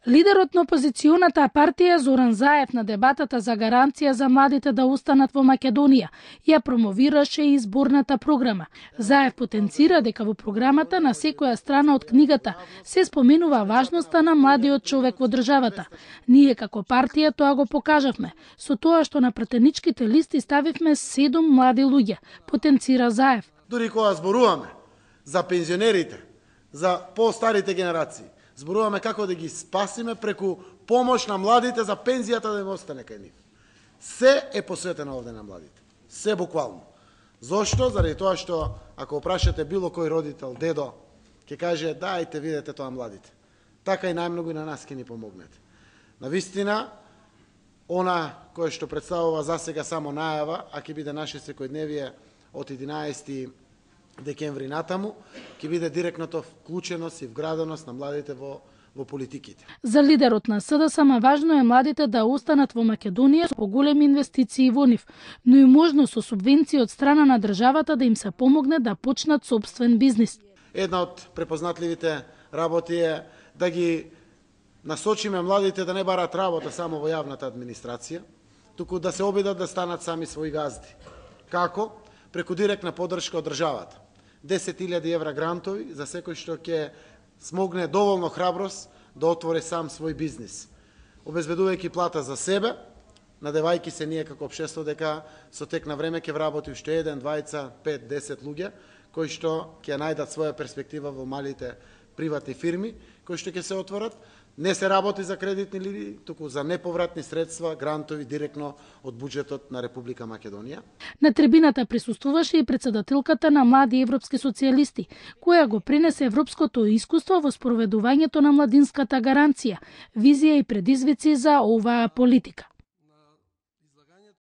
Лидерот на опозиционата партија Зоран Заев на дебатата за гаранција за младите да останат во Македонија ја промовираше и изборната програма. Заев потенцира дека во програмата на секоја страна од книгата се споменува важноста на младиот човек во државата. Ние како партија тоа го покажавме, со тоа што на пратеничките листи ставивме 7 млади луѓе, потенцира Заев. Дури кога зборуваме за пензионерите, за постарите генерации, зборуваме како да ги спасиме преку помош на младите за пензијата да им остане кај нив. Се е посветено овде на младите. Се буквално. Зошто? Заради тоа што ако опрашате било кој родител, дедо, ќе каже дајте видете тоа младите. Така и најмногу и на нас ќе ни помогнете. Навистина, она кое што представува засега само најава, а ќе биде наше секојдневие од 11 декември натаму, ќе биде директното вклученост и вграденост на младите во политиките. За лидерот на СДСМ важно е младите да останат во Македонија со поголеми инвестиции во нив, но и можно со субвенции од страна на државата да им се помогне да почнат сопствен бизнис. Една од препознатливите работи е да ги насочиме младите да не барат работа само во јавната администрација, туку да се обидат да станат сами своји газди. Како? Преку директна поддршка од државата. 10.000 евра грантови за секој што ќе смогне доволно храброст да отвори сам свој бизнис. Обезбедувајќи плата за себе, надевајќи се ние како општество дека со тек на време ќе вработи уште 1, 2, 5, 10 луѓе кои што ќе најдат своја перспектива во малите приватни фирми кои што ќе се отворат. Не се работи за кредитни линии, туку за неповратни средства, грантови директно од буџетот на Република Македонија. На трибината присуствуваше и председателката на Млади европски социјалисти, која го пренесе европското искуство во спроведувањето на младинската гаранција, визија и предизвици за оваа политика.